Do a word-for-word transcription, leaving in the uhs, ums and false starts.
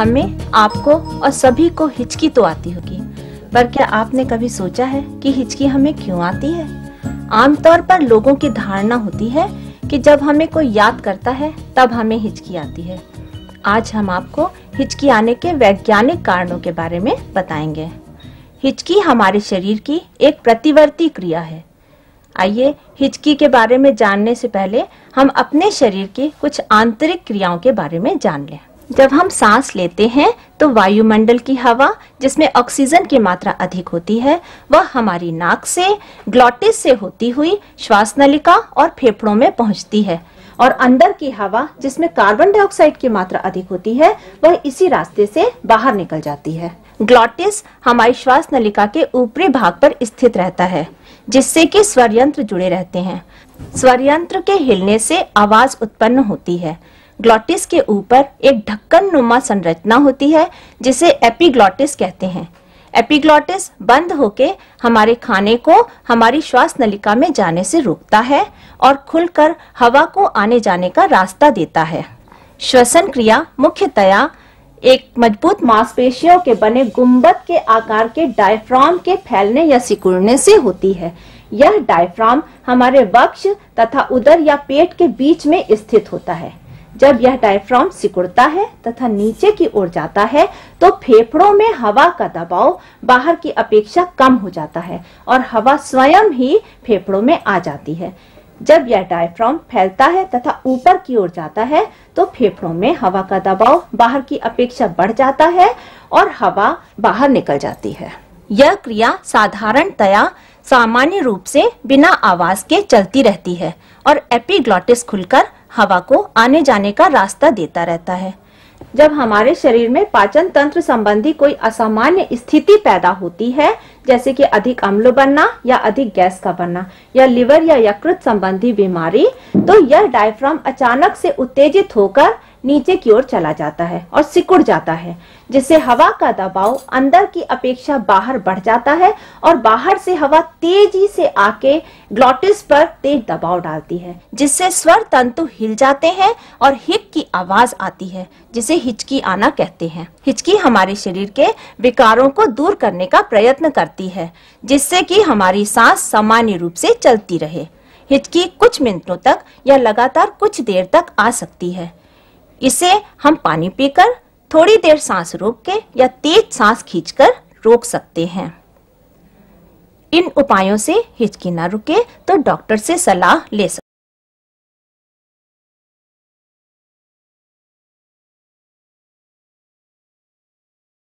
हमें, आपको और सभी को हिचकी तो आती होगी, पर क्या आपने कभी सोचा है कि हिचकी हमें क्यों आती है? आमतौर पर लोगों की धारणा होती है कि जब हमें कोई याद करता है तब हमें हिचकी आती है। आज हम आपको हिचकी आने के वैज्ञानिक कारणों के बारे में बताएंगे। हिचकी हमारे शरीर की एक प्रतिवर्ती क्रिया है। आइए हिचकी के बारे में जानने से पहले हम अपने शरीर की कुछ आंतरिक क्रियाओं के बारे में जान लें। जब हम सांस लेते हैं तो वायुमंडल की हवा, जिसमें ऑक्सीजन की मात्रा अधिक होती है, वह हमारी नाक से, ग्लॉटिस से होती हुई श्वास नलिका और फेफड़ों में पहुंचती है, और अंदर की हवा, जिसमें कार्बन डाइऑक्साइड की मात्रा अधिक होती है, वह इसी रास्ते से बाहर निकल जाती है। ग्लॉटिस हमारी श्वास नलिका के ऊपरी भाग पर स्थित रहता है, जिससे कि स्वर यंत्र जुड़े रहते हैं। स्वर यंत्र के हिलने से आवाज उत्पन्न होती है। ग्लॉटिस के ऊपर एक ढक्कन नुमा संरचना होती है, जिसे एपिग्लॉटिस कहते हैं। एपिग्लॉटिस बंद होके हमारे खाने को हमारी श्वास नलिका में जाने से रोकता है और खुलकर हवा को आने जाने का रास्ता देता है। श्वसन क्रिया मुख्यतया एक मजबूत मांसपेशियों के बने गुंबद के आकार के डायफ्राम के फैलने या सिकुड़ने से होती है। यह डायफ्राम हमारे वक्ष तथा उदर या पेट के बीच में स्थित होता है। जब यह डायफ्राम सिकुड़ता है तथा नीचे की ओर जाता है तो फेफड़ों में हवा का दबाव बाहर की अपेक्षा कम हो जाता है और हवा स्वयं ही फेफड़ों में आ जाती है। जब यह डायफ्राम फैलता है तथा ऊपर की ओर जाता है तो फेफड़ों में हवा का दबाव बाहर की अपेक्षा बढ़ जाता है और हवा बाहर निकल जाती है। यह क्रिया साधारणतया सामान्य रूप से बिना आवाज के चलती रहती है और एपिग्लॉटिस खुलकर हवा को आने जाने का रास्ता देता रहता है। जब हमारे शरीर में पाचन तंत्र संबंधी कोई असामान्य स्थिति पैदा होती है, जैसे कि अधिक अम्ल बनना या अधिक गैस का बनना या लिवर या यकृत संबंधी बीमारी, तो यह डायफ्राम अचानक से उत्तेजित होकर नीचे की ओर चला जाता है और सिकुड़ जाता है, जिससे हवा का दबाव अंदर की अपेक्षा बाहर बढ़ जाता है और बाहर से हवा तेजी से आके ग्लॉटिस पर तेज दबाव डालती है, जिससे स्वर तंतु हिल जाते हैं और हिक की आवाज आती है, जिसे हिचकी आना कहते हैं। हिचकी हमारे शरीर के विकारों को दूर करने का प्रयत्न करती है, जिससे कि हमारी सांस सामान्य रूप से चलती रहे। हिचकी कुछ मिनटों तक या लगातार कुछ देर तक आ सकती है। इसे हम पानी पीकर, थोड़ी देर सांस रोक के या तेज सांस खींचकर रोक सकते हैं। इन उपायों से हिचकी ना रुके तो डॉक्टर से सलाह ले सकते हैं।